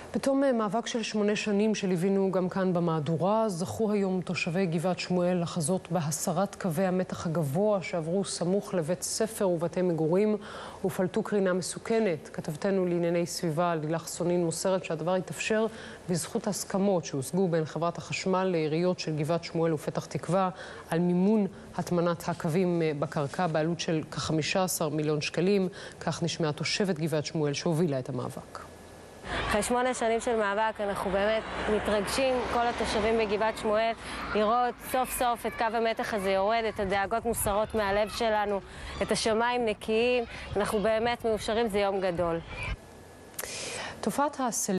בתום מאבק של 8 שנים שליווינו גם כאן במהדורה, זכו היום תושבי גבעת שמואל לחזות בהסרת קווי המתח הגבוה שעברו סמוך לבית ספר ובתי מגורים ופלטו קרינה מסוכנת. כתבתנו לענייני סביבה לילך סונין מוסרת שהדבר התאפשר בזכות ההסכמות שהושגו בין חברת החשמל לעיריות של גבעת שמואל ופתח תקווה על מימון הטמנת הקווים בקרקע בעלות של כ-15 מיליון שקלים. כך נשמעה תושבת גבעת שמואל שהובילה את המאבק. אחרי 8 שנים של מאבק אנחנו באמת מתרגשים, כל התושבים בגבעת שמואל, לראות סוף סוף את קו המתח הזה יורד, את הדאגות מוסרות מהלב שלנו, את השמיים נקיים. אנחנו באמת מאושרים, זה יום גדול. תופעת